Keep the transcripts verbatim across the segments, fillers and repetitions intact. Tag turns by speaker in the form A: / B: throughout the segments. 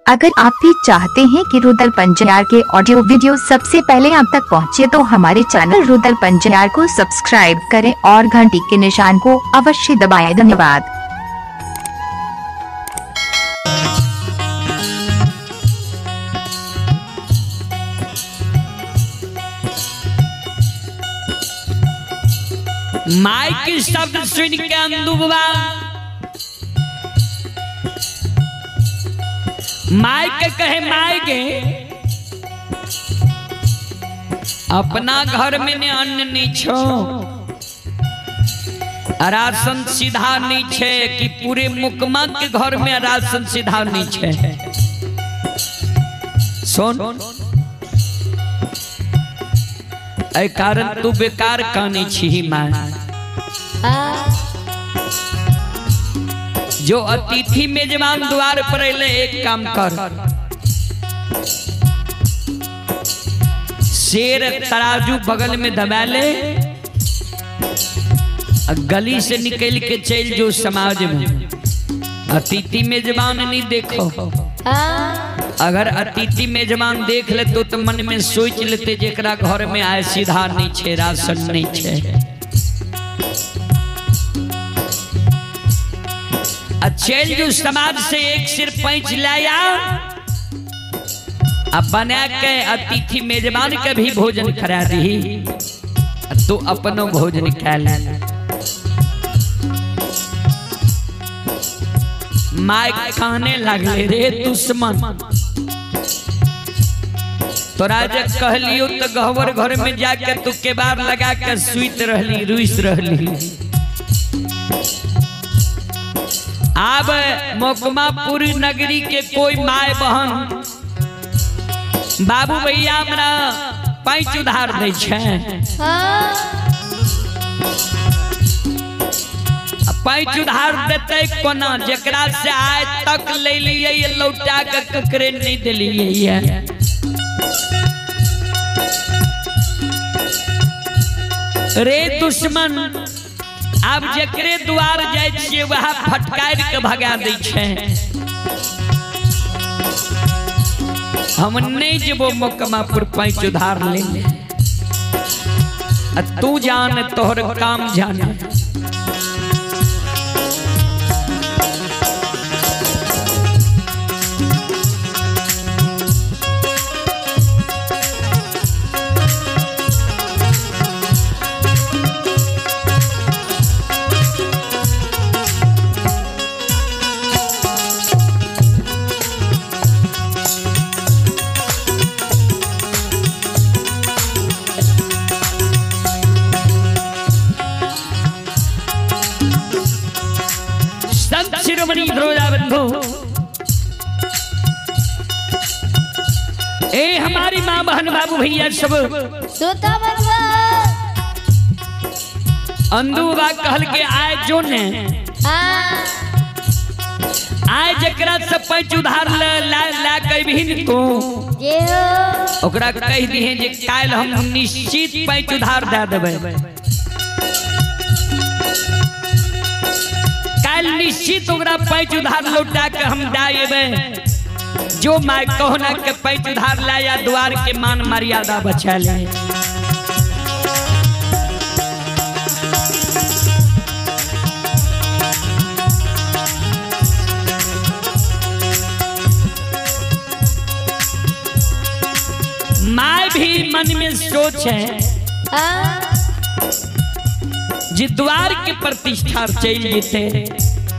A: अगर आप भी चाहते हैं कि रुदल पंजयार के ऑडियो वीडियो सबसे पहले आप तक पहुंचे तो हमारे चैनल रुदल पंजयार को सब्सक्राइब करें और घंटी के निशान को अवश्य दबाएं। धन्यवाद।
B: माइक की शब्द सुन के अंदुबा माइक कहे माइक अपना घर में ने अन्न नहीं छो, राशन सीधा नहीं छे कि पूरे मुकमा के घर में राशन सीधा नहीं छे। सुन ऐ कारण तू बेकार कानी छी मां। जो अतिथि मेजबान द्वार पर अले एक काम कर, शेर तराजू बगल में दबा ले, गली से निकल के चल जो समाज में। अतिथि मेजबान नहीं देखो, अगर अतिथि मेजबान देख ले तो, तो मन में सोच लेते जेकरा घर में आए सीधा नहीं छे, राशन नहीं छे। चल जो समाज से एक सिर पैंच लाया, अब बना के अतिथि मेजबान के भी भोजन करा दी, तो अपनो भोजन खा ले। माइक कहने लगले रे दुश्मन, तोरा जब कहलियो तो गहवर घर में जाके तू के बार लगा के सुइत रहली, रुइस रहली। अब मोकमापुर नगरी के कोई माय बहन बाबू भैया हमरा पैंच उधार दे छे, पैंच उधार देते कोना, जेकरा से आज तक ले लिए ये लौटा के ककरे नहीं दिलिए। रे दुश्मन, अब जकरे द्वार जाय छिए वह फटकार के भगा दै छे। हम नहीं जेबो मोकमापुर पैंच उधार ले ले, तू जान तोहर काम जाने। ए हमारी माँ बहन बाबू भैया सब अंदुबा कहल के आए जो ने आए जकरा से पैंच उधार ला ला, ला के भी को ओकरा कह दिए जे काल हम निश्चित पैंच उधार दे देबे। काल निश्चित ओकरा पैंच उधार लौटा के हम दाएबे। जो माय कहना के पैंच उधार लाया द्वार के मान मर्यादा बचा ले। माय भी मन में सोचे जी द्वार के प्रतिष्ठा चल जेते,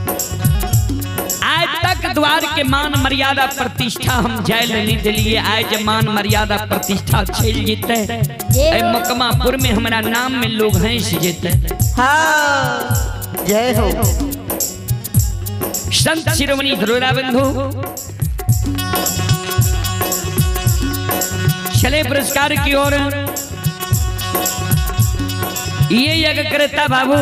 B: आज तक द्वार के मान मर्यादा प्रतिष्ठा हम जाय नहीं दिलिए। आज मान मर्यादा प्रतिष्ठा चल जेते, मोकमापुर में हमारा नाम में लोग हंस जेते।
C: हाँ जय हो।
B: संत शिरोमणि धरोरा बंधु चले पुरस्कार की ओर। ये यज्ञ करता बाबू,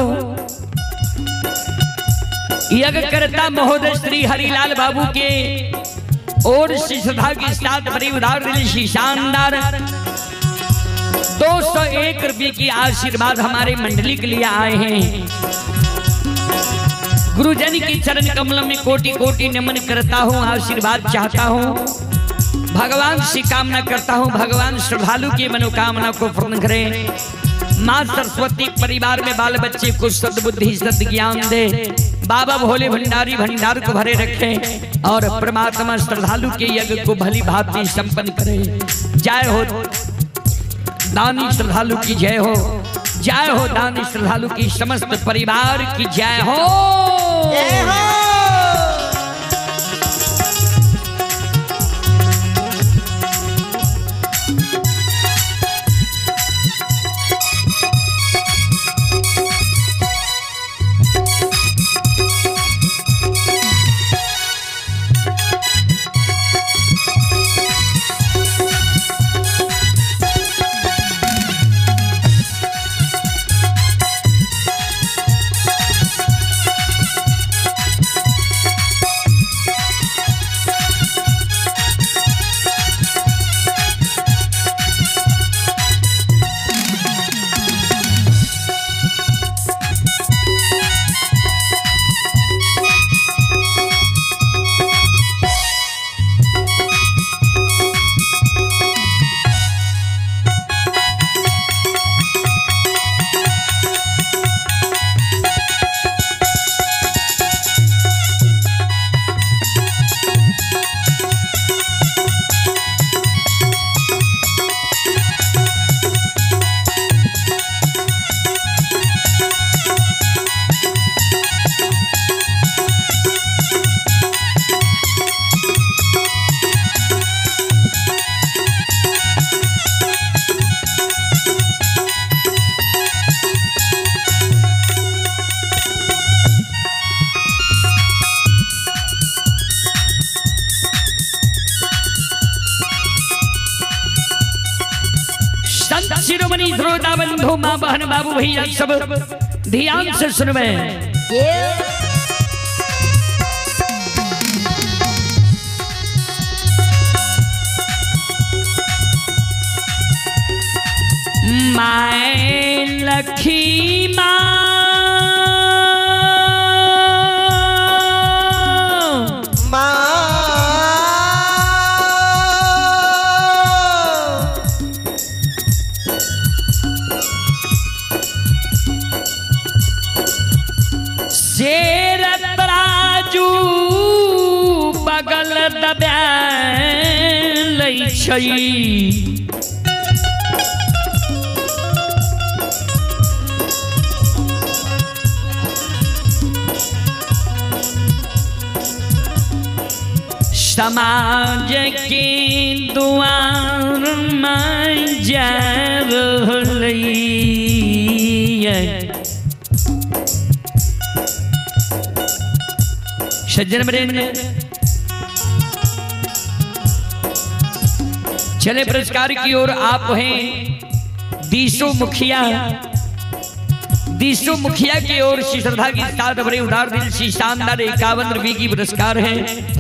B: यज्ञ करता महोदय श्री हरिलाल बाबू के और श्रद्धा के साथ बड़ी उदार शानदार दो सौ एक रुपये की आशीर्वाद हमारे मंडली के लिए आए हैं। गुरुजन की चरण कमल में कोटि कोटि नमन करता हूँ, आशीर्वाद चाहता हूँ। भगवान से कामना करता हूँ, भगवान श्रद्धालु की मनोकामना को पूर्ण करें। माँ सरस्वती परिवार में बाल बच्चे को सद्बुद्धि सद्ज्ञान दे। बाबा भोले भंडारी भंडार को भरे रखें और परमात्मा श्रद्धालु के यज्ञ को भली भांति संपन्न करे। जय हो दानी श्रद्धालु की जय हो, जय हो दानी श्रद्धालु की समस्त परिवार की जय हो,
C: जय हो।
B: शिरोमणि श्रोता बंधु माँ बहन बाबू भैया सब ध्यान से सुनवे। माए लखी माँ बगल दबा लई छई, समाज के दुआर में जा रही। सज्जन बरेंगे चले पुरस्कार की ओर। आप हैं दीसो मुखिया, दीसो मुखिया की ओर से श्रद्धा की साथ भरे उदार दिल से शानदार इक्यावन रुपये की पुरस्कार है।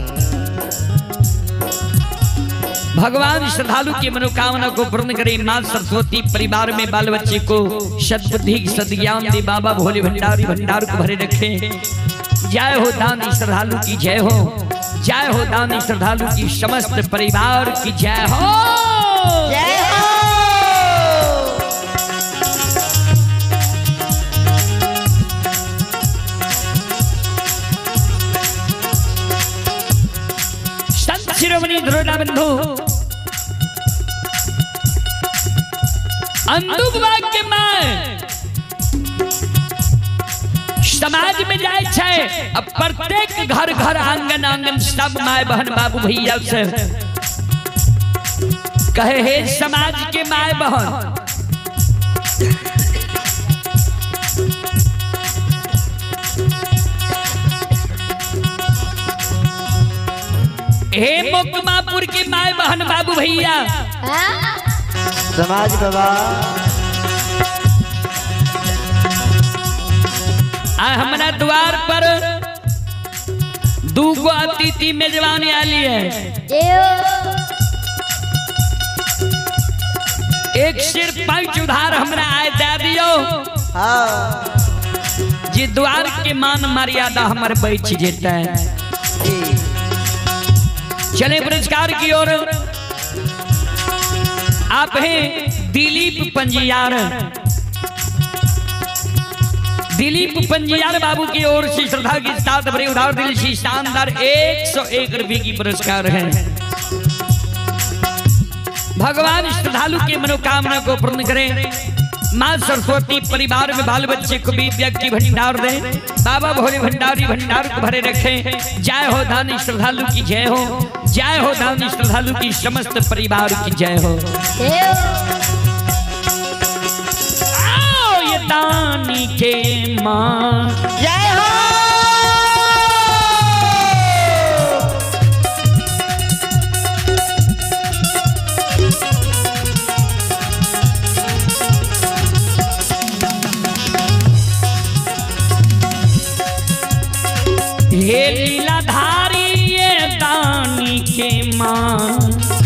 B: भगवान श्रद्धालु की मनोकामना को पूर्ण करे। मां सरस्वती परिवार में बाल बच्चे को सद्बुद्धि सद्ज्ञान दे। बाबा भोले भंडारी भंडार को भरे रखे। जय हो दानी श्रद्धालु की जय हो, जय हो दानी श्रद्धालु की समस्त परिवार की जय हो,
C: जय हो।
B: संत शिरोमणि धरोड़ा बंधु अंधुक के मां समाज में जाए छे। अब प्रत्येक घर घर आंगन आंगन सब माय बहन बाबू भैया से कहे हे समाज के माय बहन, हे मोकमापुर के माय बहन बाबू भैया,
C: समाज बाबा
B: हमारा द्वार पर दूगो अतिथि मेजबानी आली है। एक सिर पांच उधार हमरा आए दे दियो।
C: हाँ।
B: जे द्वार के मान मर्यादा हमारे बैठ जेता है। चले पुरस्कार की ओर। आप हैं दिलीप पंजियार। दिलीप पंजियार बाबू की ओर से श्रद्धा के साथ बड़े उदार दिल से शानदार एक सौ एक रुपये की पुरस्कार है। भगवान श्रद्धालु के मनोकामना को पूर्ण करें। माँ सरस्वती परिवार में बाल बच्चे को विद्या की भंडार दे। बाबा भोले भंडारी भंडार को भरे रखे। जय हो दानी श्रद्धालु की जय हो। जय हो दानी श्रद्धालु की समस्त परिवार की जय हो। आओ ये दानी के माँ
C: जय हो।
B: हे लीलाधारी ये दानी के माँ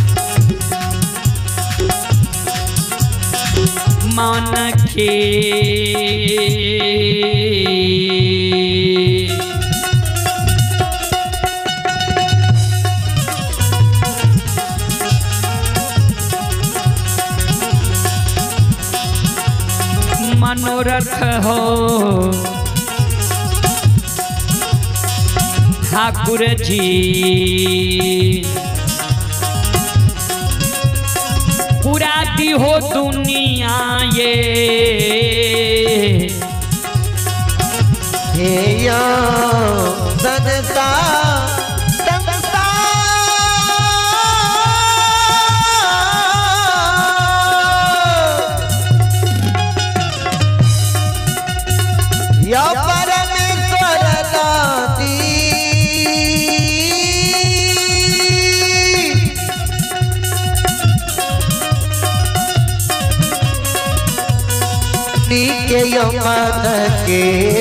B: मान के मनोरथ हो ठाकुर जी। पुराती हो दुनिया ये
C: हे यो संसा संसा यो परमेश्वर दाती नीचे यो मन के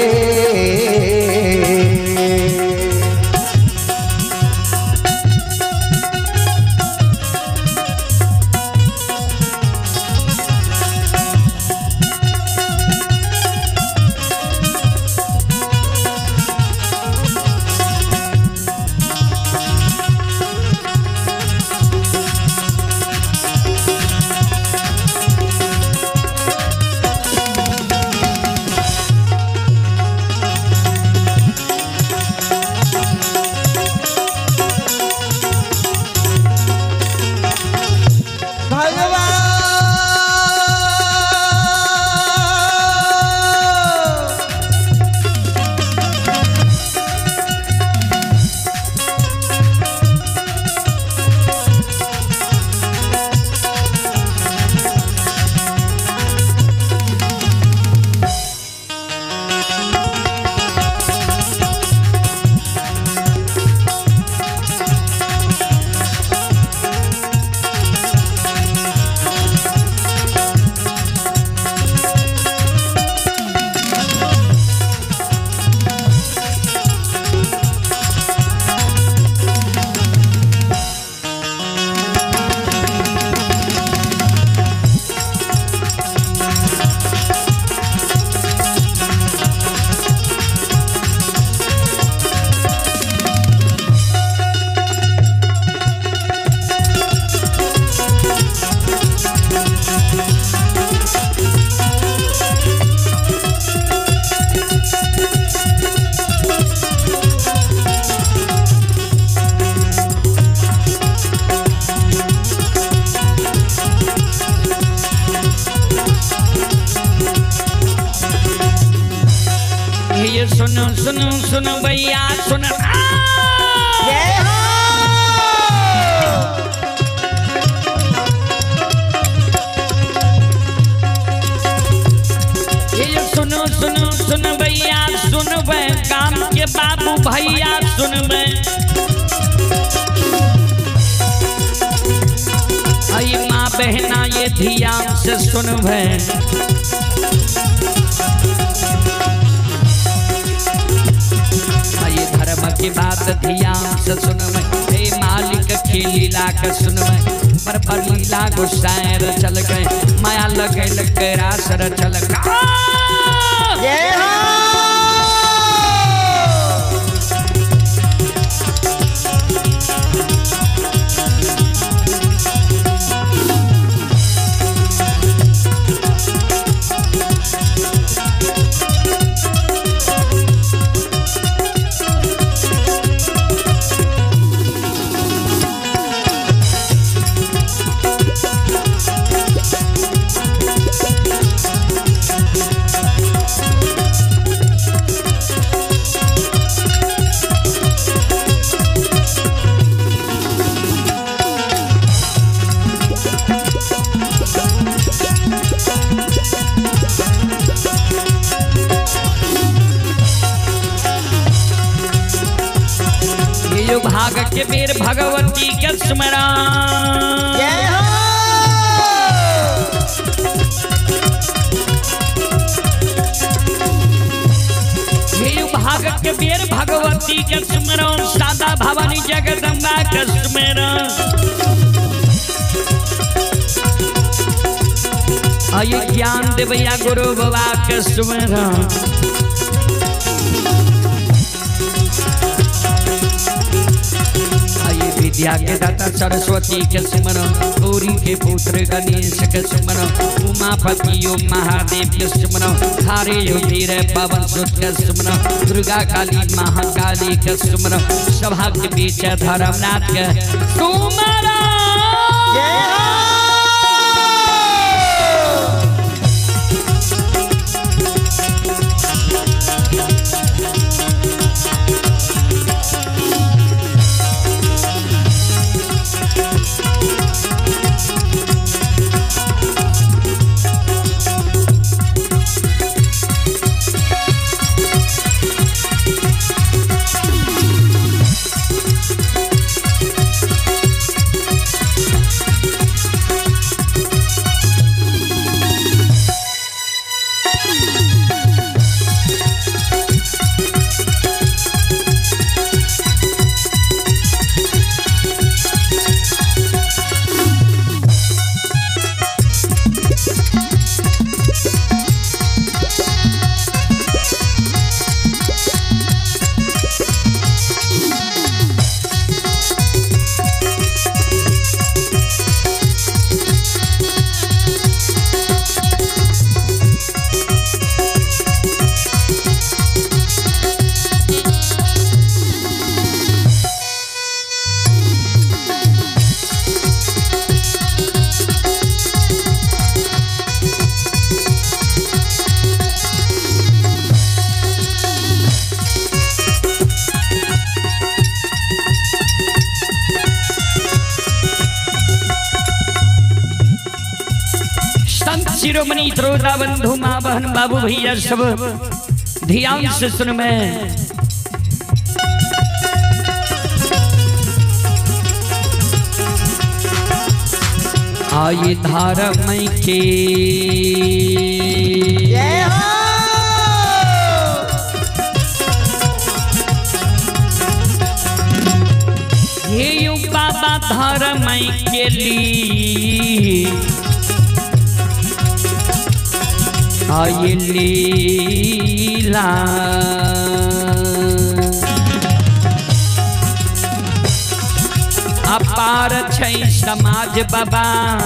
B: सुनो सुनो सुनो भैया सुनो।
C: जय हो।
B: ये सुनो सुनो सुनो भैया सुनो वे काम के बाबू भैया सुन वे। आई माँ बहना ये ध्यान से सुन वे। की बात ध्यान से सुनवे। हे मालिक की लीला के सुनवे। पर पर लीला गुस्साए चल गए माया लगे लगे रासर चल गए।
C: जय हो।
B: के बेर भगवती के स्मरण।
C: जय हो
B: भाग के बेर भगवती के स्मरण सादा भवानी जगदम्बा के स्मरण। आइए ज्ञान देवैया गुरु बाबा के स्मरण। आइए विद्या के दाता सरस्वती के स्मरण। गौरी के पुत्र गणेश के स्मरण। उमापति ओम महादेव के स्मरण। हारे यो वीर पवन सुत के स्मरण। दुर्गा काली महाकाली के स्मरण। सभा के बीच धर्मनाथ के स्मरण।
C: जय हो
B: शिरोमणि श्रोता बंधु माँ बहन बाबू भैया सब ध्यान से सुन में। आइए धर्म के
C: जय हो
B: हे यू बाबा धर्म के लिए आइए लीला अपार छै समाज बाबा।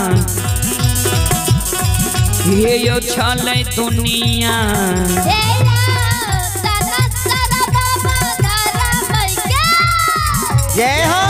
B: हे यो छलै दुनिया
C: जय हो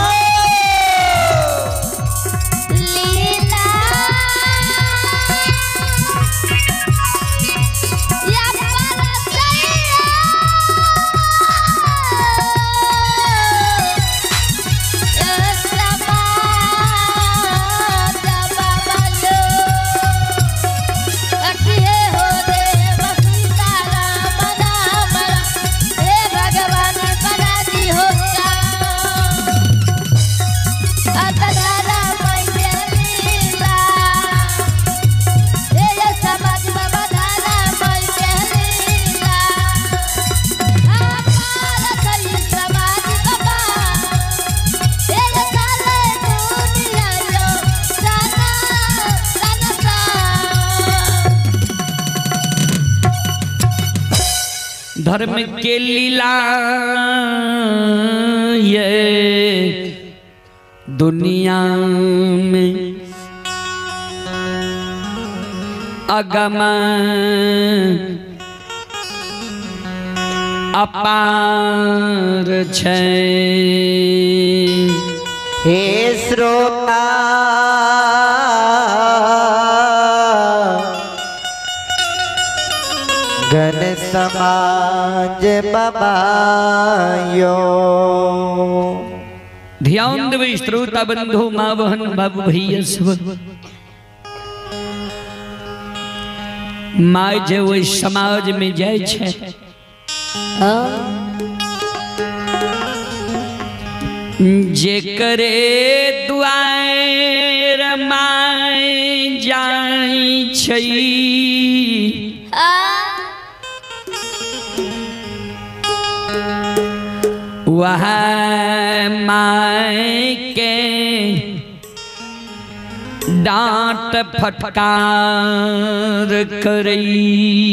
B: धर्म के लीला ये दुनिया में अगम अपार छै।
C: हे श्रोता घन समाज बबायो।
B: ध्यान देवे श्रोता बंधु माँ बहन बाबू भैया सब। माँ जे ओहि समाज में जाय छे जे करे दुआर माय जाई छई वह माय के डांट फटकार करई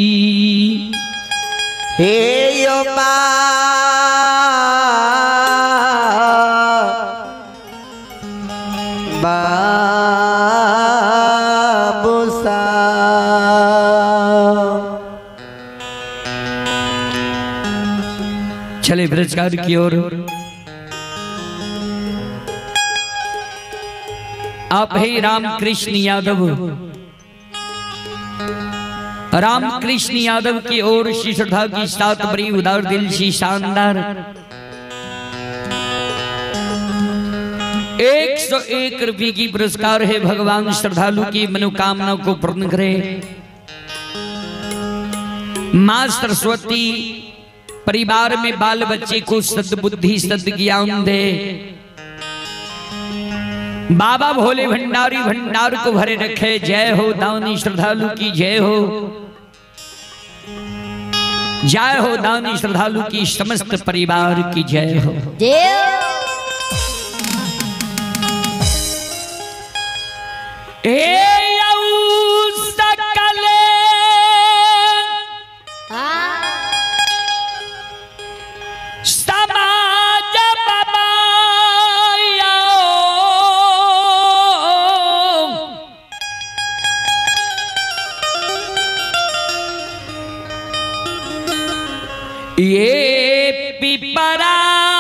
C: हे यो बाबू साहब।
B: चले ब्रजकार की ओर। आप है रामकृष्ण यादव। रामकृष्ण यादव की ओर श्री श्रद्धा की सात बड़ी उदार दिल सी शानदार एक सौ एक रुपये की पुरस्कार है। भगवान श्रद्धालु की मनोकामना को पूर्ण करे। मां सरस्वती परिवार में बाल बच्चे को सद्बुद्धि सद्ज्ञान दे। बाबा भोले भंडारी भंडार को भरे रखे। जय हो दानी श्रद्धालु की जय हो। जय हो दानी श्रद्धालु की समस्त परिवार की जय हो। ए ये पिपरा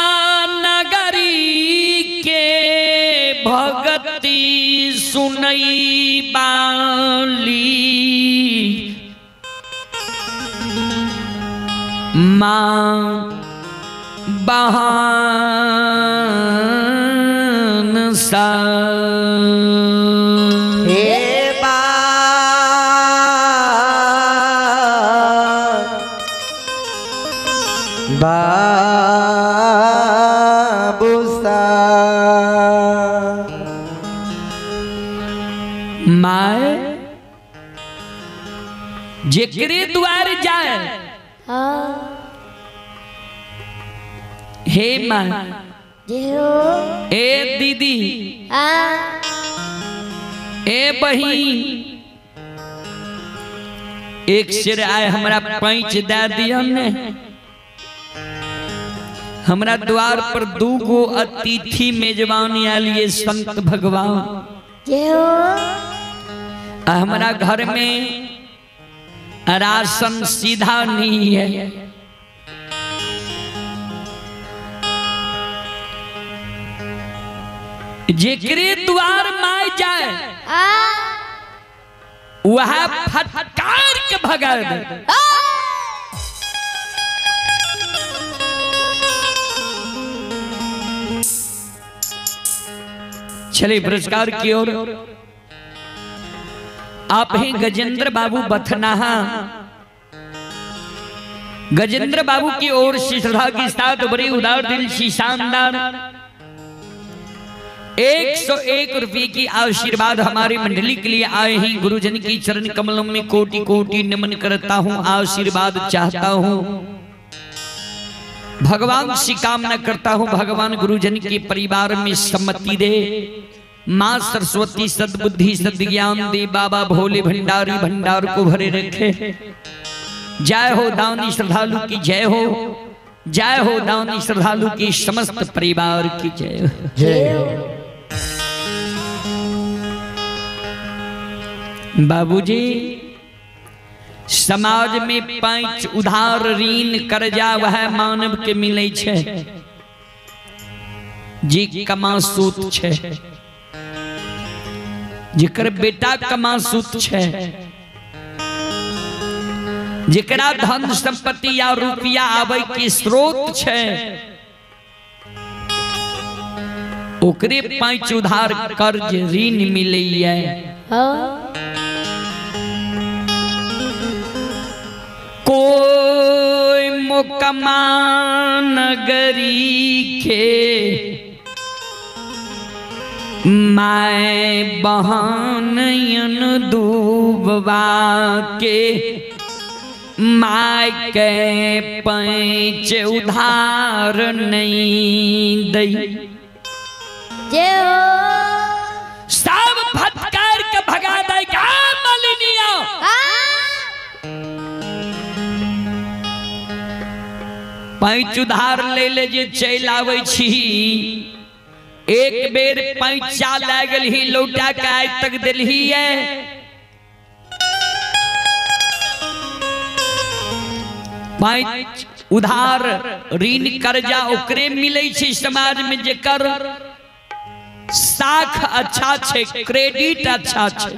B: नगरी के भगती सुनई बाली मां बहन सा
C: बाबू साहब।
B: माए जेकरे द्वार जाए हे माँ ए दीदी ए बहिन एक सिर आए हमारा पैंच दे दिया ने। हमरा द्वार पर दू गो अतिथि मेजबान आलिए संत भगवान। हमारा घर में राशन सीधा नहीं है। जेकरे द्वार माय जाए वह फटकार के भगा दे। चले पुरस्कार की ओर। आप हैं गजेंद्र बाबू बथनाहा। गजेंद्र बाबू की ओर श्री श्रद्धा की साथ बड़ी उदार दिल सी शानदार एक सौ एक रुपये की आशीर्वाद हमारी मंडली के लिए आए हैं। गुरुजन की चरण कमलों में कोटि कोटि नमन करता हूँ। आशीर्वाद चाहता हूँ। भगवान से कामना करता हूँ भगवान गुरुजन के परिवार में सम्मति दे। माँ सरस्वती सद्बुद्धि सद्ज्ञान दे। बाबा भोले भंडारी भंडार को भरे रखे। जय हो दानी श्रद्धालु की जय हो। जय हो दानी श्रद्धालु की समस्त परिवार की जय हो।
C: जय हो।
B: बाबूजी समाज में पांच उधार ऋण कर्जा वह मानव के मिले छे जी कमासूत छे। जेकर बेटा कमासूत छे। जेकरा धन संपत्ति या रुपया आवे के स्रोत छे ओकरे पांच उधार कर्ज ऋण मिले। कोई मुकमा नगरी के माय बहन दूबवा के माय के पैंच उधार नहीं दई सब फटकार के भगा दे का मलिनिया पैंच उधार ले ले जे चल आवे छी एक बेर पैंचा लागल ही लौटा के आज तक दिलही है पैंच उधार ऋण कर्जा ओकरे मिले छे समाज में जेकर साख अच्छा छे क्रेडिट अच्छा छे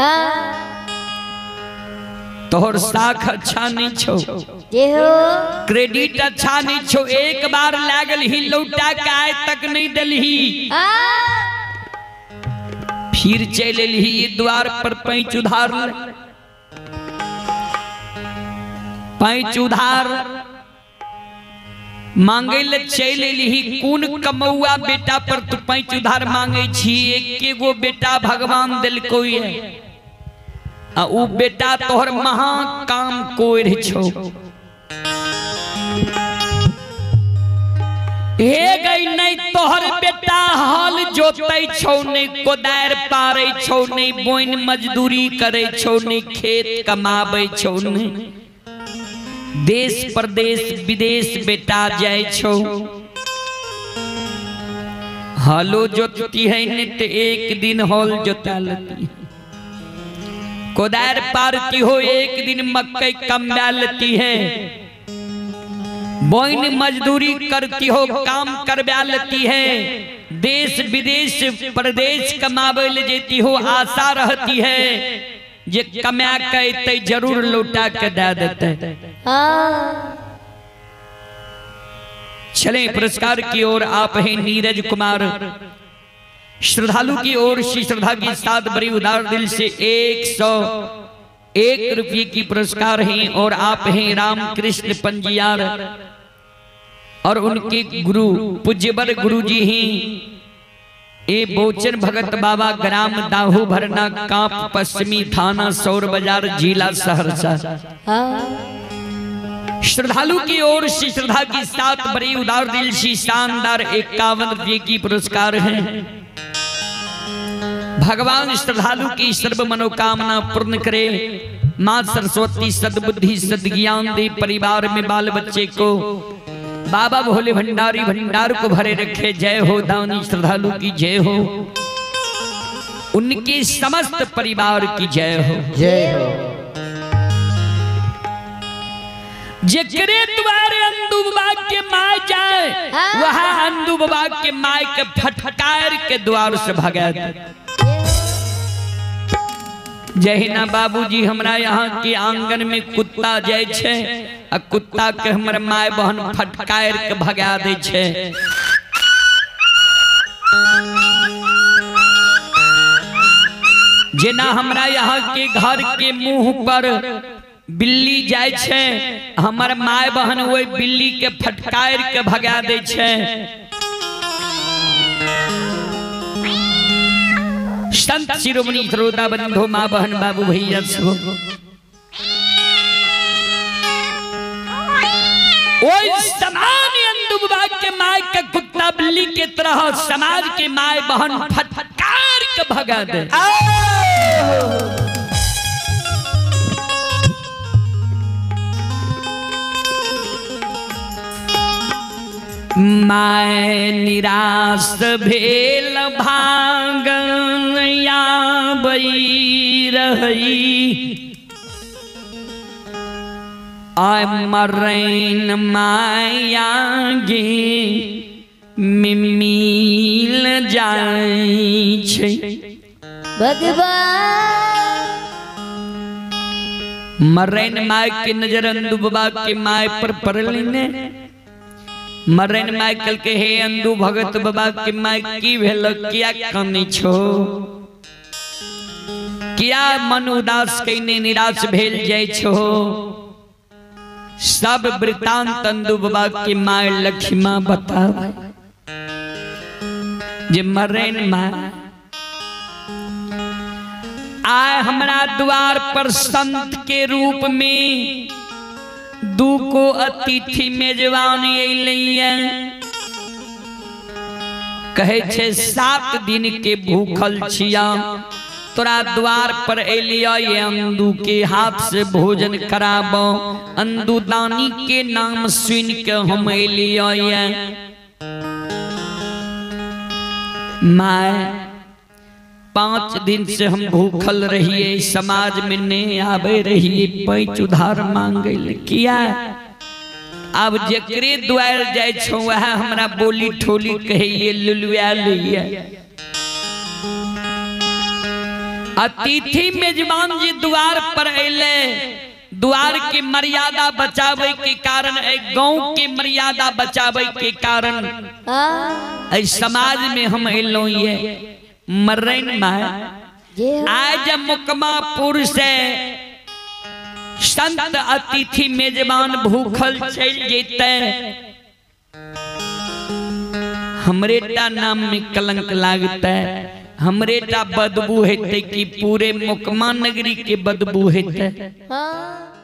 B: तोहर साख अच्छा नहीं छो क्रेडिट अच्छा नहीं छो एक बार लागल ही लौटा के आज तक नहीं दिलही फिर चल ही द्वार पर पैंच उधार पैंच उधार मांगे ले चल ही कौन कमौआ बेटा पर तू पैंच उधार मांगे छी एक गो बेटा भगवान दिल कोई है आ उ बेटा तोहर महा काम कोई छो हे गई नहीं तोहर बेटा हल जोतै छौ नहीं कोदार पारै छौ नहीं बोइन मजदूरी करे छौ नहीं खेत कमाबै छौ नहीं देश प्रदेश विदेश बेटा जाय छौ हलो जोतती है नहीं तो एक दिन हल जोता लेती कोदार पारती हो एक दिन मक्के कमा लेती है बोइन मजदूरी करती हो काम करवा लेती है देश विदेश प्रदेश कमावे ले जेती हो आशा रहती है जे कमा के जरूर लौटा के दे देते चले पुरस्कार की ओर आप हैं नीरज कुमार श्रद्धालु की ओर श्री श्रद्धा के साथ बड़ी उदार दिल से एक सौ एक रुपये की पुरस्कार हैं और आप हैं राम कृष्ण पंजियार और उनके गुरु पूज्यवर गुरु जी हैं ए बोचन भगत बाबा ग्राम दाहू भरना कांप पश्चिमी थाना सौर बाजार जिला सहरसा श्रद्धालु की ओर श्री श्रद्धा की साथ बड़ी उदार दिल से शानदार इक्यावन रुपये की पुरस्कार है भगवान श्रद्धालु की सर्व मनोकामना पूर्ण करे मां सरस्वती सद्बुद्धि सद्ज्ञान दे परिवार में बाल बच्चे को बाबा भोले भंडारी भंडार को भरे रखे जय हो दानी श्रद्धालु की जय हो उनके समस्त परिवार की जय हो
C: जय हो
B: जेकरे द्वारे अंदू बाबा के माय जाए वह अंदू बाबा के माय के फटकार के द्वार से भगा दे जहिना बाबूजी हमरा यहाँ के आंगन में कुत्ता जाय छे आ कुत्ता के हमर माय बहन फटकार के भगा दे छे जेना हमरा यहाँ के घर के मुंह पर बिल्ली जाय छे हमर माय बहन वही बिल्ली के फटकार के भगा दे छे संत शिरोमणि श्रोता बंधु माँ बहन बाबू भैया सब समान अंदुबा के माय के कुत्ता बिल्ली के तरह समाज के माय बहन फटकार के भगा दे माय निराश भेल भागन या बई रही आय मरैन माया गे मिल जाय छै
D: भगवान
B: मरैन माय के नजर अंदू बाबा के माय पर पड़ल ने मरैन माय कल के हे अंदू भगत बाबा के माय की भेल किया कमी छो किया मन उदास कइने निराश भेल जाय छो सब वृतांत अंदू बाबा के माय लक्ष्मा बतावे जे मरैन माय आए हमरा द्वार पर संत के रूप में दू को अतिथि मेजबान अइलैया कहे छे सात दिन के भूखल छिया तोरा द्वार पर एलिया ये अंदू के हाथ से भोजन कराबो अंदू दानी के नाम सुन के हम एलिया ये माय पांच दिन से हम भूखल रहिए समाज में नहीं आवे रहिए पैंच उधार मांगे किया अब जकरे द्वार जाय छो वह हमरा बोली ठोली कहिए लुलुआ लिया अतिथि मेजबान जी द्वार पर अइले द्वार की मर्यादा बचावे के कारण एक गांव के मर्यादा बचावे के कारण इस समाज में हम अइलो ये मर्रन माय आज मुकमापुर से संत अतिथि मेजबान भूखल चल जेते हमरे टा नाम में कलंक लागता है हमरे टा बदबू हेते कि पूरे मुकमा नगरी के बदबू हेते।